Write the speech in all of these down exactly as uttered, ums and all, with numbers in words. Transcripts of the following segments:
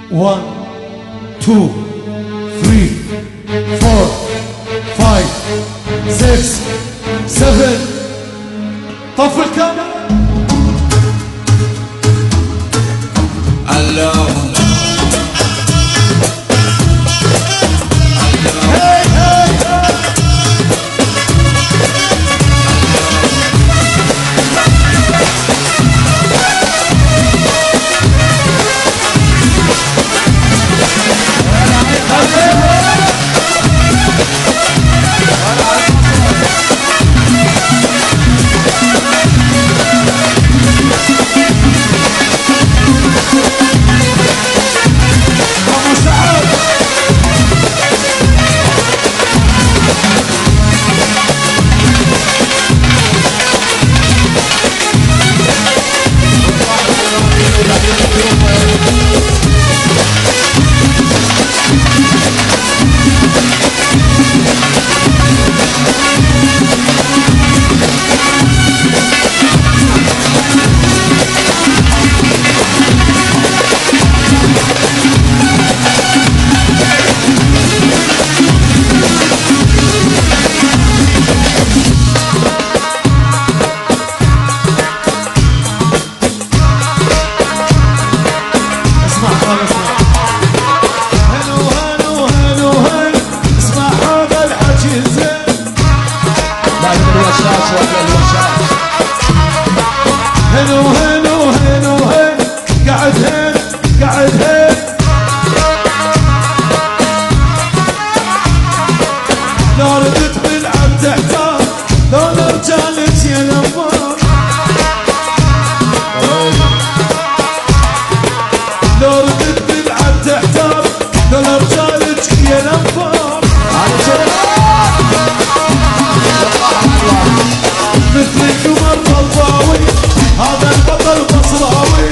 one, two, three, four, five, six, seven. طف الكاميرا. اللهم هنو هنو هنو هن قاعد هن قاعد هن لو ردت بلعب تحتار لو رجالك يا نوار لو ردت بلعب تحتار لو رجالك يا نوار مثل القمر طلباوي هذا البطل بصراوي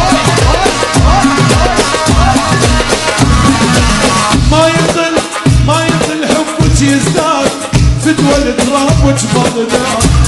ما يقل ما يقل حبك يزداد فدوى التراب وجبال نار